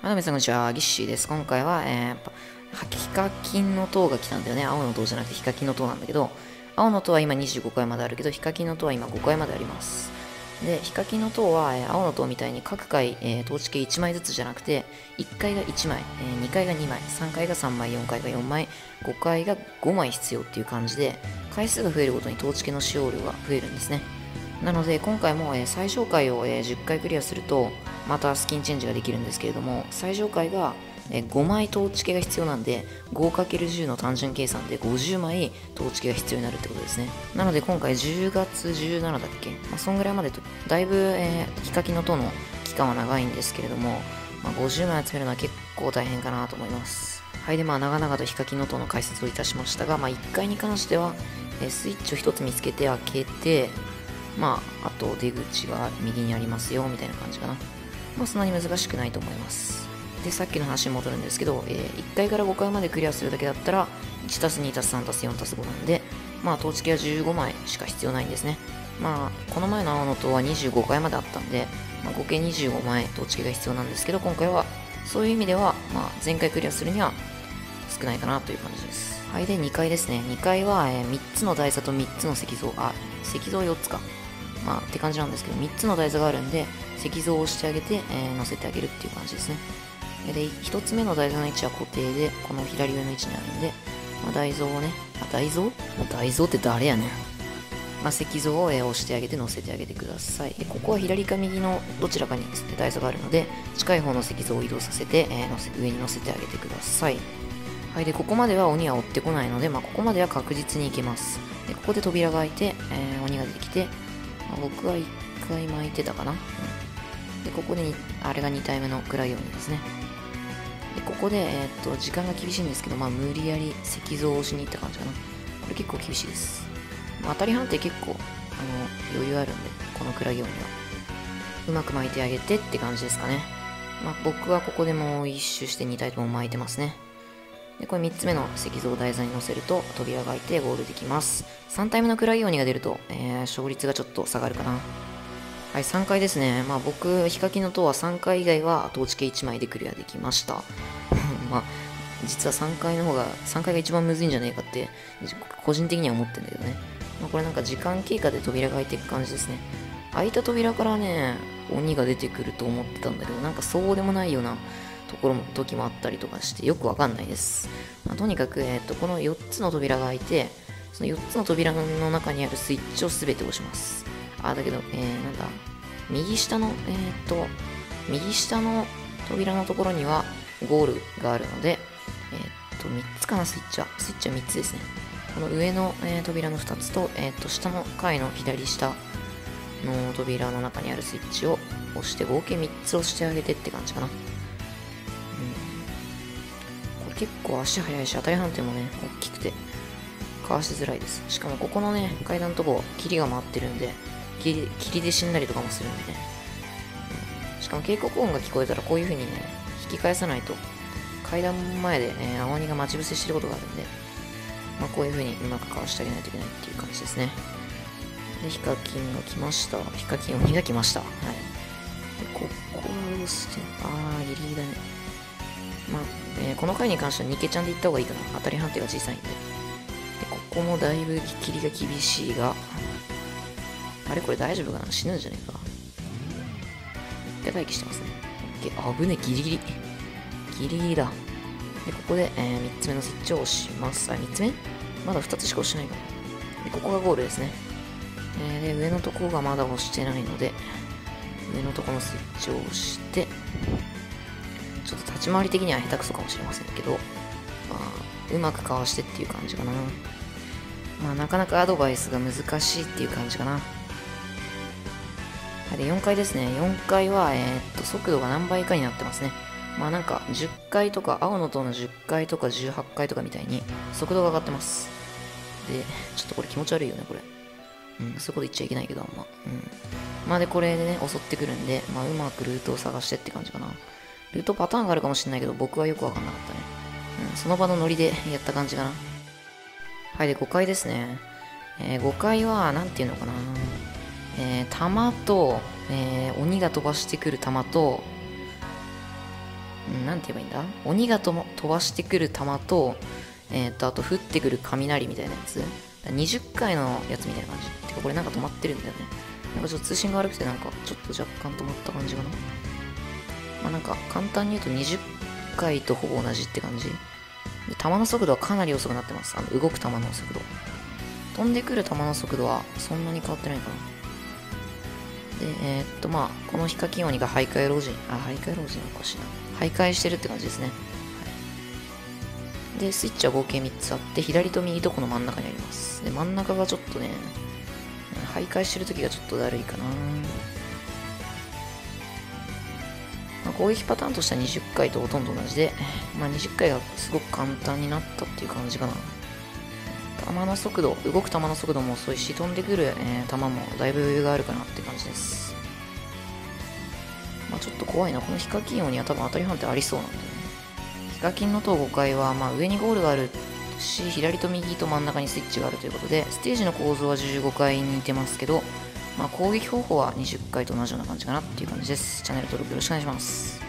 はい、皆さんこんにちは、ギッシーです。今回は、ヒカキンの塔が来たんだよね。青の塔じゃなくてヒカキンの塔なんだけど、青の塔は今25階まであるけど、ヒカキンの塔は今5階まであります。で、ヒカキンの塔は、青の塔みたいに各階、統治系1枚ずつじゃなくて、1階が1枚、2階が2枚、3階が3枚、4階が4枚、5階が5枚必要っていう感じで、回数が増えるごとに統治系の使用量が増えるんですね。なので今回も、最上階を、10回クリアするとまたスキンチェンジができるんですけれども、最上階が、5枚統治系が必要なんで 5×10 の単純計算で50枚統治系が必要になるってことですね。なので今回10月17だっけ、そんぐらいまでとだいぶ、ヒカキンの塔の期間は長いんですけれども、50枚集めるのは結構大変かなと思います。はい。で長々とヒカキンの塔の解説をいたしましたが、1階に関しては、スイッチを1つ見つけて開けて、あと出口が右にありますよみたいな感じかな。そんなに難しくないと思います。で、さっきの話に戻るんですけど、1階から5階までクリアするだけだったら 1+2+3+4+5 なんで、統治系は15枚しか必要ないんですね。この前の青の塔は25階まであったんで、合計25枚統治系が必要なんですけど、今回はそういう意味では、前回クリアするには少ないかなという感じです。はい。で2階ですね。2階は、3つの台座と3つの石像、石像4つかって感じなんですけど、3つの台座があるんで石像を押してあげて、乗せてあげるっていう感じですね。で1つ目の台座の位置は固定でこの左上の位置にあるんで、台座をね、台座って誰やねん。石像を、押してあげて乗せてあげてください。ここは左か右のどちらかにですね、台座があるので近い方の石像を移動させて、上に乗せてあげてください。はい。でここまでは鬼は追ってこないので、ここまでは確実に行けます。でここで扉が開いて、鬼が出てきて、僕は1回巻いてたかな、でここであれが2体目の暗い鬼ですね。でここで、時間が厳しいんですけど、無理やり石像を押しに行った感じかな。これ結構厳しいです。当たり判定結構余裕あるんで、この暗い鬼はうまく巻いてあげてって感じですかね。僕はここでもう一周して2体とも巻いてますね。でこれ3つ目の石像を台座に乗せると扉が開いてゴールできます。3体目の暗い鬼が出ると、勝率がちょっと下がるかな。はい。3回ですね。僕ヒカキンの塔は3回以外は統治系1枚でクリアできました実は3回の方が3回が一番むずいんじゃねえかって個人的には思ってるんだけどね。これなんか時間経過で扉が開いていく感じですね。開いた扉からね鬼が出てくると思ってたんだけど、なんかそうでもないような時もあったりとかしてよくわかんないです。とにかく、この4つの扉が開いて、その4つの扉の中にあるスイッチを全て押します。だけど、なんだ、右下の扉のところにはゴールがあるので、3つかな、スイッチは3つですね。この上の、扉の2つと、下の階の左下の扉の中にあるスイッチを押して、合計3つ押してあげてって感じかな。結構足速いし当たり判定もね大きくてかわしづらいです。しかもここのね階段のとこ霧が回ってるんで霧で死んだりとかもするんでね、しかも警告音が聞こえたらこういう風にね引き返さないと階段前でね青鬼が待ち伏せしてることがあるんで、こういう風にうまくかわしてあげないといけないっていう感じですね。でヒカキンが来ました。ヒカキン鬼が来ました。はい。でここはどうしてギリギリだね。この回に関してはニケちゃんで行った方がいいかな。当たり判定が小さいんで。ここもだいぶ霧が厳しいが、あれこれ大丈夫かな、死ぬんじゃねえか。一回待機してますね。危ねえ、ギリギリだ。で、ここで、3つ目のスイッチを押します。3つ目まだ2つしか押してないかな。で、ここがゴールですね。で、上のとこがまだ押してないので、上のとこのスイッチを押して、ちょっと立ち回り的には下手くそかもしれませんけど、うまくかわしてっていう感じかな。なかなかアドバイスが難しいっていう感じかな。で、4階ですね。4階は、速度が何倍かになってますね。なんか、10階とか、青の塔の10階とか18階とかみたいに、速度が上がってます。で、ちょっとこれ気持ち悪いよね、これ。そういうこと言っちゃいけないけど、で、これでね、襲ってくるんで、うまくルートを探してって感じかな。ルートパターンがあるかもしれないけど、僕はよくわかんなかったね。その場のノリでやった感じかな。はい。で、5階ですね。5階は、なんていうのかな。弾と、鬼が飛ばしてくる弾と、 なんて言えばいいんだ、鬼が飛ばしてくる弾と、あと降ってくる雷みたいなやつ。20回のやつみたいな感じ。てかこれなんか止まってるんだよね。なんかちょっと通信が悪くてなんかちょっと若干止まった感じかな。まあなんか簡単に言うと20回とほぼ同じって感じ。で、弾の速度はかなり遅くなってます。動く弾の速度。飛んでくる弾の速度はそんなに変わってないかな。で、まあ、このヒカキン鬼が徘徊老人。徘徊老人はおかしいな。徘徊してるって感じですね。はい、で、スイッチは合計3つあって、左と右とこの真ん中にあります。で、真ん中がちょっとね、徘徊してる時がちょっとだるいかな。まあ、攻撃パターンとしては20回とほとんど同じで、まあ、20回がすごく簡単になったっていう感じかな。弾の速度、動く弾の速度も遅いし、飛んでくる、弾もだいぶ余裕があるかなって感じです。まあ、ちょっと怖いな。このヒカキン鬼は多分当たり判定ありそうなんだよね。ヒカキンの塔5階は、まあ、上にゴールがあるし、左と右と真ん中にスイッチがあるということで、ステージの構造は15階に似てますけど、まあ、攻撃方法は20回と同じような感じかなっていう感じです。チャンネル登録よろしくお願いします。